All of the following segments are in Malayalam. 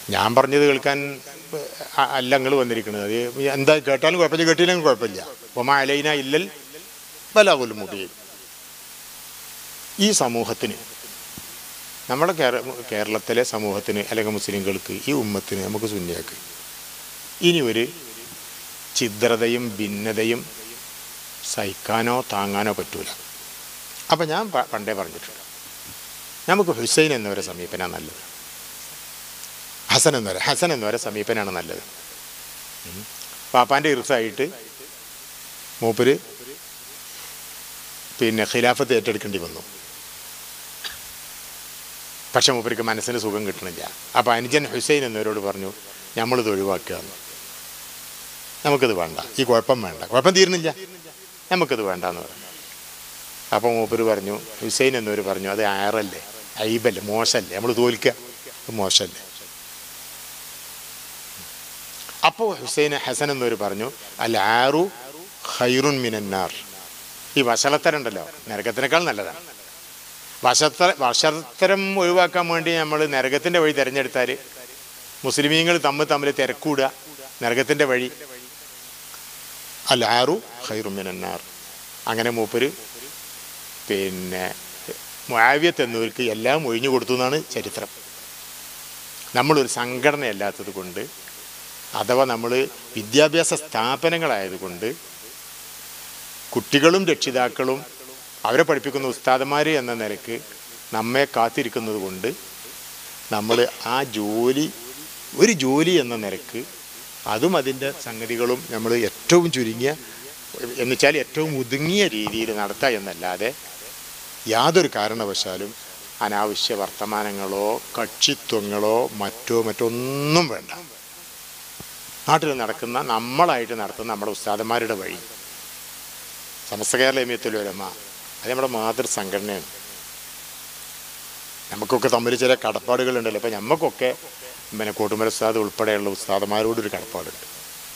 ഞാൻ പറഞ്ഞത് കേൾക്കാൻ അല്ല നിങ്ങൾ വന്നിരിക്കുന്നത്. അത് എന്താ കേട്ടാലും കുഴപ്പമില്ല, കേട്ടില്ലെങ്കിൽ കുഴപ്പമില്ല. ഒമാ അലൈന ഇല്ലൽ ബലാഗുൽ മുബീൻ. ഈ സമൂഹത്തിന്, നമ്മുടെ കേരളത്തിലെ സമൂഹത്തിന് അല്ലെങ്കിൽ മുസ്ലിങ്ങൾക്ക്, ഈ ഉമ്മത്തിന്, നമുക്ക് സുന്നിയാക്ക് ഇനി ഒരു ഛിദ്രതയും ഭിന്നതയും സഹിക്കാനോ താങ്ങാനോ പറ്റൂല. അപ്പം ഞാൻ പണ്ടേ പറഞ്ഞിട്ടുണ്ട്, നമുക്ക് ഹുസൈൻ എന്നവരെ സമീപനാണ് നല്ലത്, ഹസൻ എന്നവരെ സമീപനാണ് നല്ലത്. പാപ്പാൻ്റെ ഇർസായിട്ട് മൂപ്പര് ഖിലാഫത്ത് ഏറ്റെടുക്കേണ്ടി വന്നു. പക്ഷെ മൂപ്പർക്ക് മനസ്സിന് സുഖം കിട്ടണില്ല. അപ്പോൾ അനുജൻ ഹുസൈൻ എന്നവരോട് പറഞ്ഞു, നമ്മളിത് ഒഴിവാക്കുകയെന്ന്, നമുക്കിത് വേണ്ട, ഈ കുഴപ്പം വേണ്ട, കുഴപ്പം തീർന്നില്ല, നമുക്കിത് വേണ്ട എന്ന് പറഞ്ഞു. അപ്പോൾ മൂപ്പര് പറഞ്ഞു, ഹുസൈൻ എന്നവർ പറഞ്ഞു, അത് ആറല്ലേ, ഐബല്ലേ, മോശമല്ലേ, നമ്മൾ തോൽക്കുക, മോശമല്ലേ. അപ്പോൾ ഹസൻ എന്നവർ പറഞ്ഞു, അൽ ആറു ഖൈറുൻ മിനന്നാർ. ഈ വഷളത്തരണ്ടല്ലോ നരകത്തിനേക്കാൾ നല്ലതാണ്. വഷളത്തരം ഒഴിവാക്കാൻ വേണ്ടി നമ്മൾ നരകത്തിൻ്റെ വഴി തിരഞ്ഞെടുത്താൽ മുസ്ലിമീങ്ങൾ തമ്മിൽ തിരക്കൂടുക, നരകത്തിൻ്റെ വഴി. അൽ ആറു ഖൈറുൻ മിനന്നാർ. അങ്ങനെ മൂപ്പര് മുആവിയത്ത് എന്നവർക്ക് എല്ലാം ഒഴിഞ്ഞു കൊടുത്തു എന്നാണ് ചരിത്രം. നമ്മളൊരു സംഘടനയല്ലാത്തത് കൊണ്ട്, അഥവാ നമ്മൾ വിദ്യാഭ്യാസ സ്ഥാപനങ്ങളായതുകൊണ്ട്, കുട്ടികളും രക്ഷിതാക്കളും അവരെ പഠിപ്പിക്കുന്ന ഉസ്താദന്മാർ എന്ന നിലയ്ക്ക് നമ്മെ കാത്തിരിക്കുന്നത് കൊണ്ട് നമ്മൾ ആ ഒരു ജോലി എന്ന നിലയ്ക്ക് അതും അതിൻ്റെ സംഗതികളും നമ്മൾ ഏറ്റവും ചുരുങ്ങിയ എന്നുവെച്ചാൽ ഏറ്റവും ഒതുങ്ങിയ രീതിയിൽ നടത്തുക എന്നല്ലാതെ യാതൊരു കാരണവശാലും അനാവശ്യ വർത്തമാനങ്ങളോ കക്ഷിത്വങ്ങളോ മറ്റൊന്നും വേണ്ട. നാട്ടിൽ നടക്കുന്ന, നമ്മളായിട്ട് നടത്തുന്ന നമ്മുടെ ഉസ്താദന്മാരുടെ വഴി, സമസ്ത കേരള ജമിയത്തുൽ ഉലമ, അത് നമ്മുടെ മാതൃസംഘടനയാണ്. നമുക്കൊക്കെ തമ്മിൽ ചില കടപ്പാടുകളുണ്ടല്ലോ. അപ്പം നമുക്കൊക്കെ കോട്ടുമല ഉസ്താദ് ഉൾപ്പെടെയുള്ള ഉസ്താദന്മാരോടൊരു കടപ്പാടുണ്ട്.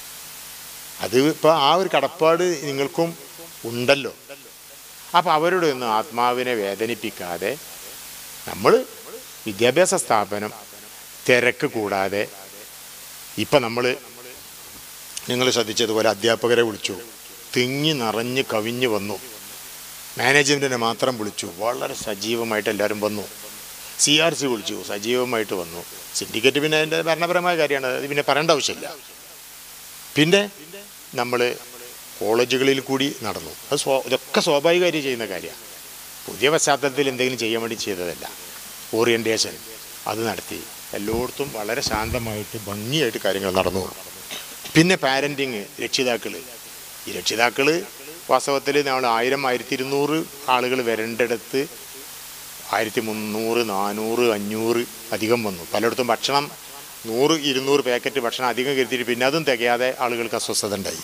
അത് ഇപ്പോൾ ആ ഒരു കടപ്പാട് നിങ്ങൾക്കും ഉണ്ടല്ലോ. അപ്പോൾ അവരുടെ ഒന്നും ആത്മാവിനെ വേദനിപ്പിക്കാതെ നമ്മൾ വിദ്യാഭ്യാസ സ്ഥാപനം തിരക്ക് കൂടാതെ, ഇപ്പം നിങ്ങൾ ശ്രദ്ധിച്ചതുപോലെ അധ്യാപകരെ വിളിച്ചു, തിങ്ങി നിറഞ്ഞ് കവിഞ്ഞ് വന്നു. മാനേജ്മെൻറ്റിനെ മാത്രം വിളിച്ചു, വളരെ സജീവമായിട്ട് എല്ലാവരും വന്നു. CRC വിളിച്ചു, സജീവമായിട്ട് വന്നു. സിൻഡിക്കേറ്റ് പിന്നെ അതിൻ്റെ ഭരണപരമായ കാര്യമാണ്, അത് പിന്നെ പറയേണ്ട ആവശ്യമില്ല. പിന്നെ നമ്മൾ കോളേജുകളിൽ കൂടി നടന്നു. അത് ഇതൊക്കെ സ്വാഭാവികമായിട്ട് ചെയ്യുന്ന കാര്യമാണ്. പുതിയ പശ്ചാത്തലത്തിൽ എന്തെങ്കിലും ചെയ്യാൻ വേണ്ടി ചെയ്തതല്ല. ഓറിയൻറ്റേഷൻ അത് നടത്തി. എല്ലായിടത്തും വളരെ ശാന്തമായിട്ട് ഭംഗിയായിട്ട് കാര്യങ്ങൾ നടന്നു. പിന്നെ പാരൻറ്റിങ്, ഈ രക്ഷിതാക്കൾ വാസ്തവത്തിൽ നമ്മൾ 1000, 1200 ആളുകൾ വരേണ്ടടുത്ത് 1300, 400, 500 അധികം വന്നു. പലയിടത്തും ഭക്ഷണം 100, 200 പാക്കറ്റ് ഭക്ഷണം അധികം കരുതിയിട്ട് പിന്നെ അതും തികയാതെ ആളുകൾക്ക് അസ്വസ്ഥത ഉണ്ടായി.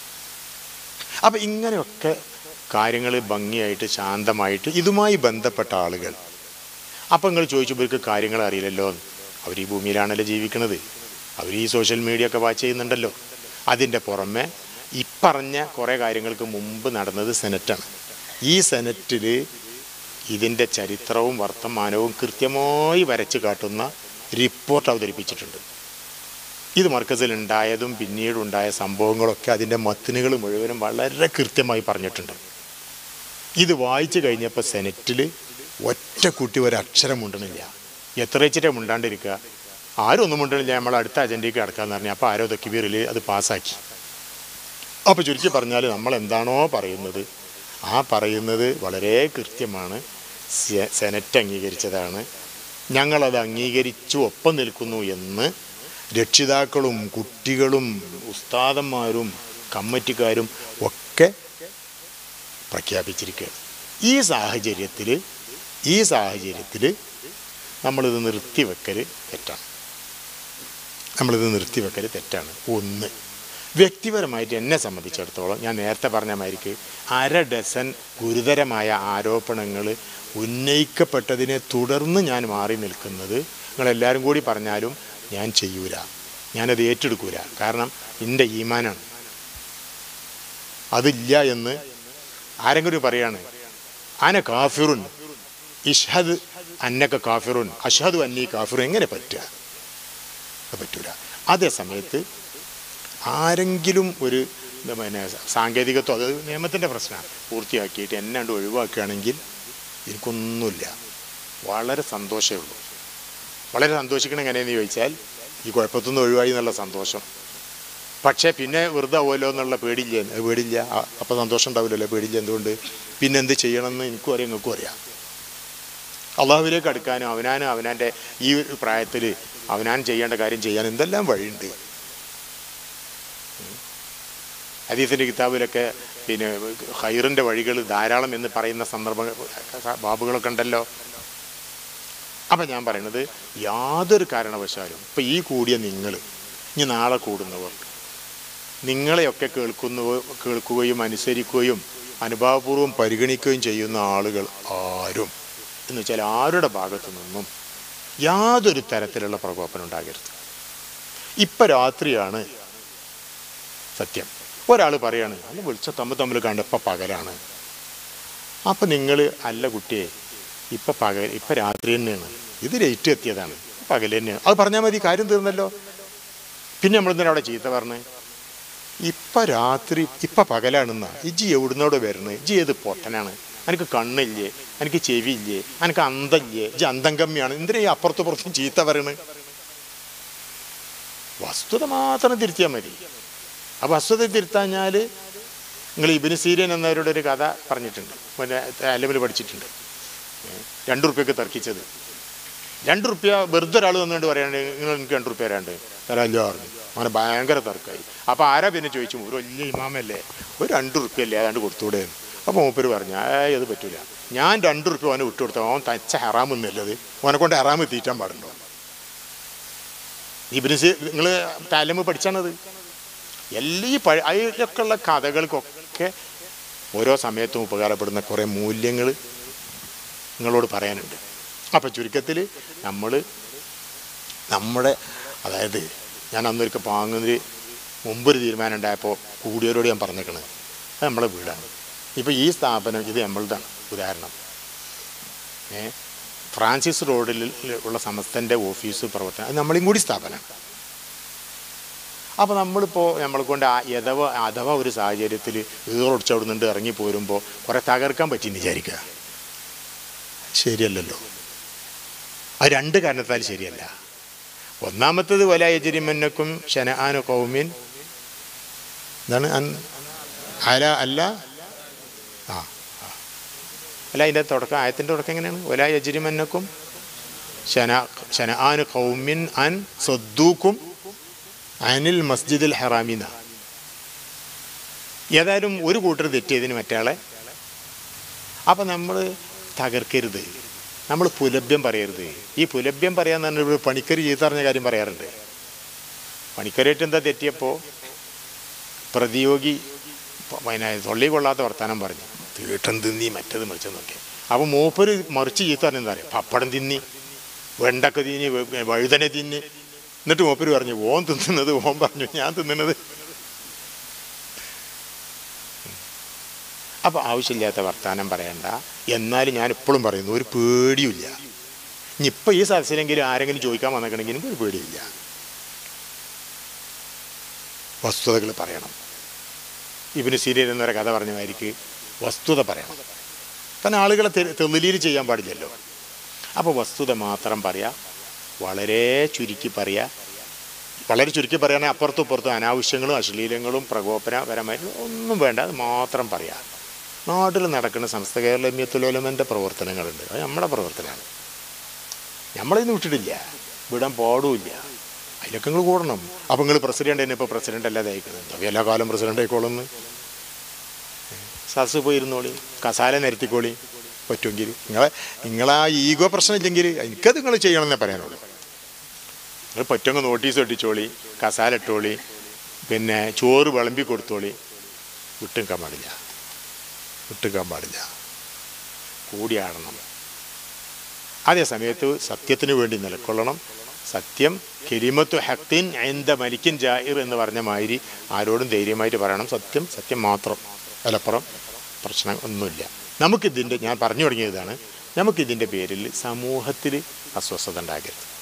അപ്പം ഇങ്ങനെയൊക്കെ കാര്യങ്ങൾ ഭംഗിയായിട്ട് ശാന്തമായിട്ട് ഇതുമായി ബന്ധപ്പെട്ട ആളുകൾ. അപ്പം നിങ്ങൾ ചോദിച്ചപ്പോഴേക്ക് കാര്യങ്ങൾ അറിയില്ലല്ലോ. അവർ ഈ ഭൂമിയിലാണല്ലോ ജീവിക്കുന്നത്, അവർ ഈ സോഷ്യൽ മീഡിയ ഒക്കെ വാച്ച് ചെയ്യുന്നുണ്ടല്ലോ. അതിൻ്റെ പുറമെ ഇപ്പറഞ്ഞ കുറേ കാര്യങ്ങൾക്ക് മുമ്പ് നടന്നത് സെനറ്റാണ്. ഈ സെനറ്റിൽ ഇതിൻ്റെ ചരിത്രവും വർത്തമാനവും കൃത്യമായി വരച്ച് കാട്ടുന്ന റിപ്പോർട്ട് അവതരിപ്പിച്ചിട്ടുണ്ട്. ഇത് മർക്കസിലുണ്ടായതും പിന്നീടുണ്ടായ സംഭവങ്ങളൊക്കെ അതിൻ്റെ മത്തിനുകൾ മുഴുവനും വളരെ കൃത്യമായി പറഞ്ഞിട്ടുണ്ട്. ഇത് വായിച്ചു കഴിഞ്ഞപ്പോൾ സെനറ്റിൽ ഒറ്റ കുട്ടി ഒരക്ഷരം മുണ്ടണില്ല. എത്ര വെച്ചിട്ടേ മുണ്ടാണ്ടിരിക്കുക, ആരും ഒന്നും മുണ്ടണില്ല, നമ്മൾ അടുത്ത അജണ്ടയ്ക്ക് കിടക്കാമെന്ന് പറഞ്ഞു. അപ്പോൾ ആരോ തക്ബീറിൽ അത് പാസ്സാക്കി. അപ്പോൾ ചുരുക്കി പറഞ്ഞാൽ നമ്മൾ എന്താണോ പറയുന്നത് ആ പറയുന്നത് വളരെ കൃത്യമാണ്. സെനറ്റ് അംഗീകരിച്ചതാണ്, ഞങ്ങളത് അംഗീകരിച്ചു ഒപ്പം നിൽക്കുന്നു എന്ന് രക്ഷിതാക്കളും കുട്ടികളും ഉസ്താദന്മാരും കമ്മിറ്റിക്കാരും ഒക്കെ പ്രഖ്യാപിച്ചിരിക്കുകയാണ്. ഈ സാഹചര്യത്തിൽ നമ്മളിത് നിർത്തിവെക്കൽ തെറ്റാണ്. ഒന്ന്, വ്യക്തിപരമായിട്ട് എന്നെ സംബന്ധിച്ചിടത്തോളം ഞാൻ നേരത്തെ പറഞ്ഞ മാതിരിക്ക് 1/2 ഡസൻ ഗുരുതരമായ ആരോപണങ്ങൾ ഉന്നയിക്കപ്പെട്ടതിനെ തുടർന്ന് ഞാൻ മാറി നിൽക്കുന്നത് നിങ്ങളെല്ലാവരും കൂടി പറഞ്ഞാലും ഞാൻ ചെയ്യൂല, ഞാനത് ഏറ്റെടുക്കൂല. കാരണം എൻ്റെ ഈമാനാണ്. അതില്ല എന്ന് ആരെങ്കിലും പറയാണ്, അന കാഫിറുൻ ഇഷ്ഹദ് അന്നക കാഫിറുൻ അഷ്ഹദു അന്നീ കാഫിറുൻ, എങ്ങനെ പറ്റുക? പറ്റൂല. അതേ സമയത്ത് ആരെങ്കിലും ഒരു പിന്നെ സാങ്കേതികത്വം, അത് നിയമത്തിൻ്റെ പ്രശ്നമാണ്, പൂർത്തിയാക്കിയിട്ട് എന്നെ ഒഴിവാക്കുകയാണെങ്കിൽ എനിക്കൊന്നുമില്ല, വളരെ സന്തോഷമേ ഉള്ളൂ. വളരെ സന്തോഷിക്കണം എങ്ങനെയെന്ന് ചോദിച്ചാൽ ഈ കുഴപ്പത്തുനിന്ന് ഒഴിവായി എന്നുള്ള സന്തോഷം. പക്ഷേ പിന്നെ വെറുതെ ആവുമല്ലോ എന്നുള്ള പേടിയില്ല. പേടിയില്ല, അപ്പോൾ സന്തോഷം ഉണ്ടാവില്ലല്ലോ. പേടിയില്ല. എന്തുകൊണ്ട്? പിന്നെ എന്ത് ചെയ്യണമെന്ന് എനിക്കും അറിയാം, നിങ്ങൾക്കും അറിയാം. അള്ളാഹുവിലേക്ക് അടുക്കാനും അവനാൻ്റെ ഈ പ്രായത്തിൽ അവനാൻ ചെയ്യേണ്ട കാര്യം ചെയ്യാൻ എന്തെല്ലാം വഴിയുണ്ട്. ഹദീസിൻ്റെ കിതാബിലൊക്കെ പിന്നെ ഖൈറിൻ്റെ വഴികൾ ധാരാളം എന്ന് പറയുന്ന ബാബുകളൊക്കെ ഉണ്ടല്ലോ. അപ്പം ഞാൻ പറയണത്, യാതൊരു കാരണവശാലും ഇപ്പം ഈ കൂടിയ നിങ്ങൾ, ഇനി നാളെ കൂടുന്നവർ, നിങ്ങളെയൊക്കെ കേൾക്കുകയും അനുസരിക്കുകയും അനുഭാവപൂർവ്വം പരിഗണിക്കുകയും ചെയ്യുന്ന ആളുകൾ ആരും എന്ന് വെച്ചാൽ ആരുടെ ഭാഗത്തു നിന്നും യാതൊരു തരത്തിലുള്ള പ്രകോപനം ഉണ്ടാകരുത്. ഇപ്പം രാത്രിയാണ് സത്യം. ഒരാൾ പറയാണ്, അല്ല വിളിച്ച തമ്മിൽ കണ്ടപ്പോൾ പകലാണ്. അപ്പം നിങ്ങൾ, അല്ല കുട്ടിയെ, ഇപ്പം രാത്രി തന്നെയാണ്, ഇത് ലേറ്റ് എത്തിയതാണ്, പകൽ തന്നെയാണ്, അത് പറഞ്ഞാൽ മതി, കാര്യം തീർന്നല്ലോ. പിന്നെ നമ്മളെന്തിനാ അവിടെ ചീത്ത പറഞ്ഞ്? ഇപ്പം രാത്രി, ഇപ്പം പകലാണെന്നാ. ഇജ്ജി എവിടുന്നോടെ വരുന്നത്? ഇജ്ജി ഏത് പൊട്ടനാണ്? എനിക്ക് കണ്ണില്ലേ, എനിക്ക് ചെവിയില്ലേ, എനിക്ക് അന്തമില്ലേ, ഇജ്ജി അന്തം കമ്മിയാണ്, എന്തിനാ ഈ അപ്പുറത്തും ചീത്ത പറയണ്? വസ്തുത മാത്രം തിരുത്തിയാൽ മതി. ആ വസ്തുത തിരുത്താഞ്ഞാൽ, നിങ്ങൾ ഇബ്നു സീരീൻ എന്നവരുടെ ഒരു കഥ പറഞ്ഞിട്ടുണ്ട്, പിന്നെ അലമിൽ പഠിച്ചിട്ടുണ്ട്. 2 റുപ്യക്ക് തർക്കിച്ചത്. 2 റുപ്യ വെറുതെ ഒരാൾ വന്നുകൊണ്ട് പറയാണ്ട്, നിങ്ങൾ എനിക്ക് 2 റുപ്യ തരാണ്ട്, തരാമല്ലോ പറഞ്ഞു. അങ്ങനെ ഭയങ്കര തർക്കമായി. അപ്പോൾ ആരാ പിന്നെ ചോദിച്ചു, ഒരു വലിയ ഇമാമല്ലേ, ഒരു 2 റുപ്യ അല്ലേ ഏതാണ്ട് കൊടുത്തൂടെ? അപ്പോൾ മൂപ്പര് പറഞ്ഞു, അത് പറ്റൂല, ഞാൻ 2 റുപ്യ അവന് വിട്ടു കൊടുത്താൽ അവൻ തച്ച ഹറാമെന്നല്ലത്, അവനെ കൊണ്ട് ഹറാമ് തീറ്റാൻ പാടുണ്ടോ? ഇബ്നു നിങ്ങൾ താലമ് പഠിച്ചാണത്. അതിലൊക്കെ ഉള്ള കഥകൾക്കൊക്കെ ഓരോ സമയത്തും ഉപകാരപ്പെടുന്ന കുറേ മൂല്യങ്ങൾ നിങ്ങളോട് പറയാനുണ്ട്. അപ്പം ചുരുക്കത്തിൽ നമ്മുടെ അതായത് ഞാൻ അന്നൊരിക്കൽ പാങ്ങുന്നതിന് മുമ്പൊരു തീരുമാനം ഉണ്ടായപ്പോൾ കൂടിയവരോട് ഞാൻ പറഞ്ഞേക്കണത്, അത് നമ്മളെ വീടാണ്. ഇപ്പോൾ ഈ സ്ഥാപനം ഇത് നമ്മളുതാണ്. ഉദാഹരണം, ഫ്രാൻസിസ് റോഡിൽ ഉള്ള സമസ്തൻ്റെ ഓഫീസ് പ്രവർത്തനം, അത് നമ്മളെയും കൂടി സ്ഥാപനമാണ്. അപ്പോൾ നമ്മളിപ്പോൾ നമ്മളെ കൊണ്ട് അഥവാ ഒരു സാഹചര്യത്തിൽ ഈറൊടിച്ചവിടുന്നുണ്ട് ഇറങ്ങി പോരുമ്പോൾ കുറേ തകർക്കാൻ പറ്റിയെന്ന് വിചാരിക്കുക, ശരിയല്ലല്ലോ. അത് 2 കാരണത്താൽ ശരിയല്ല. ഒന്നാമത്തത്, വലാ യജ്രിമന്നക്കും ശനആനു ഖൗമിൻ, എന്താണ് അല്ല അതിൻ്റെ തുടക്കം, ആയത്തിൻ്റെ തുടക്കം എങ്ങനെയാണ്? വലാ യജ്രിമന്നക്കും ശനആനു ഖൗമിൻ അൻ സദ്ദൂക്കും അനിൽ മസ്ജിദിൽ ഹറാമിന. ഏതായാലും ഒരു കൂട്ടർ തെറ്റിയതിന് മറ്റാളെ. അപ്പം നമ്മൾ തകർക്കരുത്, നമ്മൾ പുലഭ്യം പറയരുത്. ഈ പുലഭ്യം പറയാന്ന് പറഞ്ഞാൽ പണിക്കര് ചീത്തറിഞ്ഞ കാര്യം പറയാറുണ്ട്. പണിക്കരായിട്ട് എന്താ തെറ്റിയപ്പോൾ പ്രതിയോഗി പിന്നെ തൊള്ളി കൊള്ളാത്ത വർത്താനം പറഞ്ഞു, തീട്ടം തിന്നി, മറ്റത് മറിച്ചെന്നൊക്കെ. അപ്പോൾ മൂപ്പര് മറിച്ച് ചീത്ത പറഞ്ഞെന്താ പറയുക, പപ്പടം തിന്നി, വെണ്ടക്ക തിന്നി, വഴുതന തിന്നി. എന്നിട്ട് മൂപ്പര് പറഞ്ഞു, ഓൻ തിന്നുന്നത് ഓൻ പറഞ്ഞു, ഞാൻ തിന്നുന്നത്. അപ്പോൾ ആവശ്യമില്ലാത്ത വർത്താനം പറയണ്ട. എന്നാലും ഞാൻ എപ്പോഴും പറയുന്നു, ഒരു പേടിയുമില്ല. ഇനിയിപ്പോൾ ഈ സദസ്സിലെങ്കിലും ആരെങ്കിലും ചോദിക്കാൻ വന്നിട്ടുണ്ടെങ്കിലും ഒരു പേടിയില്ല. വസ്തുതകൾ പറയണം. ഇബ്നു സീരീൻ എന്നൊരു കഥ പറഞ്ഞമാതിരിക്ക് വസ്തുത പറയണം. കാരണം ആളുകളെ തെളിയിൽ ചെയ്യാൻ പാടില്ലല്ലോ. അപ്പോൾ വസ്തുത മാത്രം പറയാം, വളരെ ചുരുക്കി പറയുക. വളരെ ചുരുക്കി പറയുകയാണെങ്കിൽ അപ്പുറത്തും ഇപ്പുറത്തും അനാവശ്യങ്ങളും അശ്ലീലങ്ങളും പ്രകോപനപരമായിട്ട് ഒന്നും വേണ്ട, അത് മാത്രം പറയാം. നാട്ടിൽ നടക്കുന്ന സമസ്ത കേരള ജമിയത്തുൽ ഉലമയുടെ പ്രവർത്തനങ്ങളുണ്ട്, അത് നമ്മുടെ പ്രവർത്തനമാണ്. നമ്മളിന്ന് വിട്ടിട്ടില്ല, വിടാൻ പാടുമില്ല. അതിലൊക്കെ നിങ്ങൾ കൂടണം. അപ്പം നിങ്ങൾ പ്രസിഡന്റ് തന്നെ ഇപ്പോൾ പ്രസിഡന്റ് അല്ലാതെ അയക്കുന്നത്, എല്ലാ കാലം പ്രസിഡന്റ് ആയിക്കോളെന്ന്. സദസ് പോയിരുന്നോളി, കസാല നിരത്തിക്കോളി പറ്റുമെങ്കിൽ. നിങ്ങളാ ഈഗോ പ്രശ്നമില്ലെങ്കിൽ എനിക്കത് നിങ്ങൾ ചെയ്യണമെന്നേ പറയാനുള്ളൂ. നിങ്ങൾ പറ്റുമെങ്കിൽ നോട്ടീസ് ഒട്ടിച്ചോളി, കസാല ഇട്ടോളി, പിന്നെ ചോറ് വിളമ്പി കൊടുത്തോളി. വിട്ടുനിൽക്കാൻ പാടില്ല, കൂടിയാടണം. അതേ സമയത്ത് സത്യത്തിന് വേണ്ടി നിലക്കൊള്ളണം. സത്യം കെലിമത്തു ഹഖ്തിൻ ഇൻദ മലിക്കിൻ ജായിർ എന്ന് പറഞ്ഞ മാതിരി ആരോടും ധൈര്യമായിട്ട് പറയണം. സത്യം മാത്രം, അതിലപ്പുറം പ്രശ്നം ഒന്നുമില്ല. നമുക്കിതിൻ്റെ, ഞാൻ പറഞ്ഞു തുടങ്ങിയതാണ്, നമുക്കിതിൻ്റെ പേരിൽ സമൂഹത്തിൽ അസ്വസ്ഥത ഉണ്ടാകരുത്.